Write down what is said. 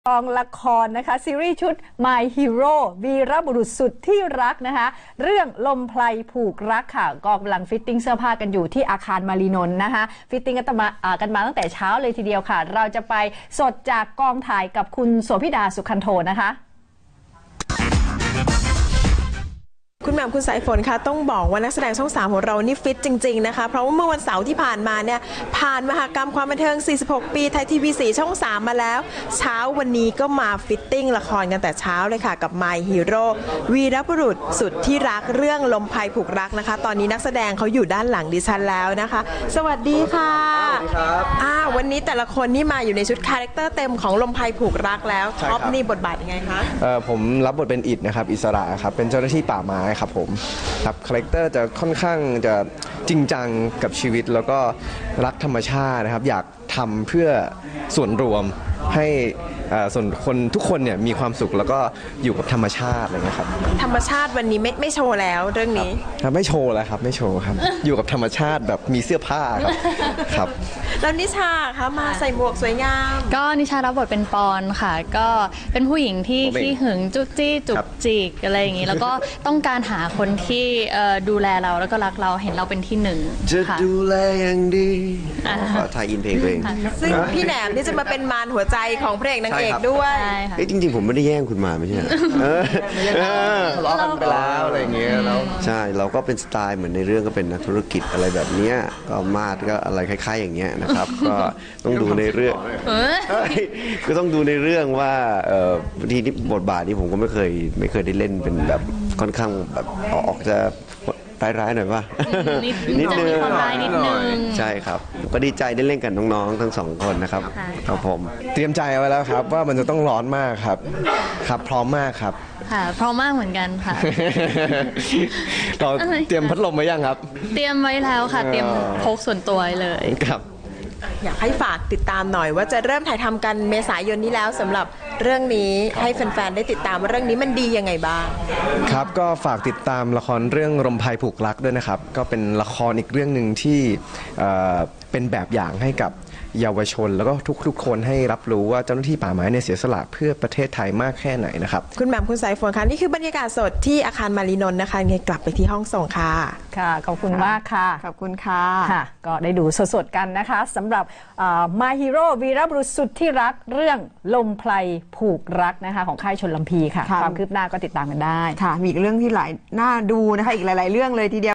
กองละครนะคะซีรีส์ชุด My Hero วีรบุรุษสุดที่รักนะคะเรื่องลมไพรผูกรักค่ะก็กำลังฟิตติ้งเสื้อผ้ากันอยู่ที่อาคารมารีนนท์นะคะฟิตติ้งกันมาตั้งแต่เช้าเลยทีเดียวค่ะเราจะไปสดจากกองถ่ายกับคุณโสภิดาสุขันโทนะคะคุณแหม่มคุณสายฝนคะต้องบอกว่านักแสดงช่อง3ของเรานี่ฟิตจริงๆนะคะเพราะว่าเมื่อวันเสาร์ที่ผ่านมาเนี่ยผ่านมหกรรมความบันเทิง46ปีไทยทีวี4ช่อง3มาแล้วเช้าวันนี้ก็มาฟิตติ้งละครกันแต่เช้าเลยค่ะกับ My Hero วีรบุรุษสุดที่รักเรื่องลมไพรผูกรักนะคะตอนนี้นักแสดงเขาอยู่ด้านหลังดิฉันแล้วนะคะสวัสดีค่ะวันนี้แต่ละคนนี่มาอยู่ในชุดคาแรคเตอร์เต็มของลมไพรผูกรักแล้วท็อปนี่บทบาทยังไงคะผมรับบทเป็นอิฐนะครับอิสระครับเป็นเจ้าหน้าที่ป่าไม้ครับผมครับคาแรคเตอร์จะค่อนข้างจะจริงจังกับชีวิตแล้วก็รักธรรมชาตินะครับอยากทำเพื่อส่วนรวมให้ส่วนคนทุกคนเนี่ยมีความสุขแล้วก็อยู่กับธรรมชาติอะไรเงี้ยครับธรรมชาติวันนี้ไม่โชว์แล้วเรื่องนี้ไม่โชว์แล้วครับไม่โชว์ครับ อยู่กับธรรมชาติแบบมีเสื้อผ้าครับแล้วนิชาคะมาใส่หมวกสวยงามก็นิชารับบทเป็นปอนค่ะก็เป็นผู้หญิงที่ขี้หึงจุ๊จี้จุกจิกอะไรอย่างนี้แล้วก็ต้องการหาคนที่ดูแลเราแล้วก็รักเราเห็นเราเป็นที่หนึ่งจะดูแลอย่างดีขอถ่ายอินเพลงตัวเองซึ่งพี่แหนมนี่จะมาเป็นมารหัวใจของพระเอกนางเอกด้วยจริงๆผมไม่ได้แย่งคุณมาไม่ใช่ทะเลาะกันไปแล้วอะไรเงี้ยแล้วใช่เราก็เป็นสไตล์เหมือนในเรื่องก็เป็นนักธุรกิจอะไรแบบเนี้ยก็มาดก็อะไรคล้ายๆอย่างเงี้ยนะครับก็ต้องดูในเรื่องก็ต้องดูในเรื่องว่าทีนี้บทบาทนี้ผมก็ไม่เคยได้เล่นเป็นแบบค่อนข้างแบบออกจะร้ายๆหน่อยป่ะนิดนึงความร้ายนิดนึงใช่ครับก็ดีใจได้เล่นกับน้องๆทั้ง2คนนะครับครับผมเตรียมใจไว้แล้วครับว่ามันจะต้องร้อนมากครับครับพร้อมมากครับค่ะพร้อมมากเหมือนกันค่ะเราเตรียมพัดลมไว้ยังครับเตรียมไว้แล้วค่ะเตรียมพกส่วนตัวเลยครับอยากให้ฝากติดตามหน่อยว่าจะเริ่มถ่ายทำกันเมษายนนี้แล้วสำหรับเรื่องนี้ให้แฟนๆได้ติดตามว่าเรื่องนี้มันดียังไงบ้างครับก็ฝากติดตามละครเรื่องลมไพรผูกรักด้วยนะครับก็เป็นละครอีกเรื่องหนึ่งที่เป็นแบบอย่างให้กับเยาวชนแล้วก็ทุกคนให้รับรู้ว่าเจ้าหน้าที่ป่าไม้เนี่ยเสียสละเพื่อประเทศไทยมากแค่ไหนนะครับคุณแหม่มคุณสายฝนคะนี่คือบรรยากาศสดที่อาคารมารีนนท์นะคะไงกลับไปที่ห้องส่งค่ะค่ะขอบคุณมากค่ะขอบคุณค่ะก็ได้ดูสดๆกันนะคะสำหรับ My Hero วีรบุรุษสุดที่รักเรื่องลมไพรผูกรักนะคะของค่ายชลพีค่ะความคืบหน้าก็ติดตามกันได้ค่ะมีอีกเรื่องที่หลายน่าดูนะคะอีกหลายๆเรื่องเลยทีเดียว